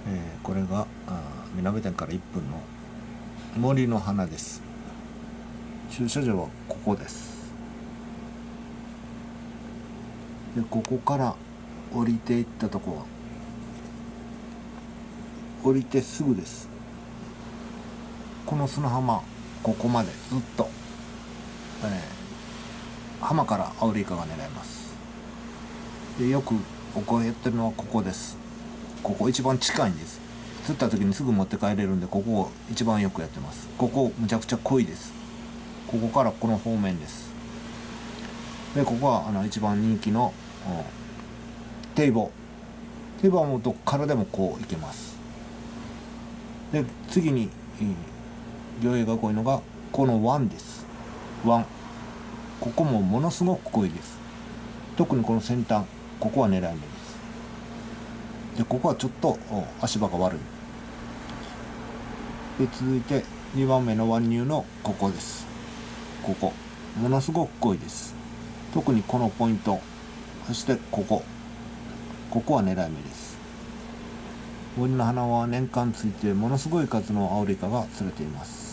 これがみなべ店から1分の森の花です。駐車場はここです。でここから降りていったとこは降りてすぐです。この砂浜、ここまでずっと、浜からアオリイカが狙えます。でよく僕がやってるのはここです。ここ一番近いんです。釣った時にすぐ持って帰れるんで、ここを一番よくやってます。ここむちゃくちゃ濃いです。ここからこの方面です。でここは一番人気の堤防はもうどっからでもこう行けます。で次に魚影が濃いのがこの湾です。湾、ここもものすごく濃いです。特にこの先端、ここは狙い目です。でここはちょっと足場が悪い。で続いて2番目の湾入のここです。ここものすごく濃いです。特にこのポイント、そしてここは狙い目です。森の花は年間ついてものすごい数のアオリイカが釣れています。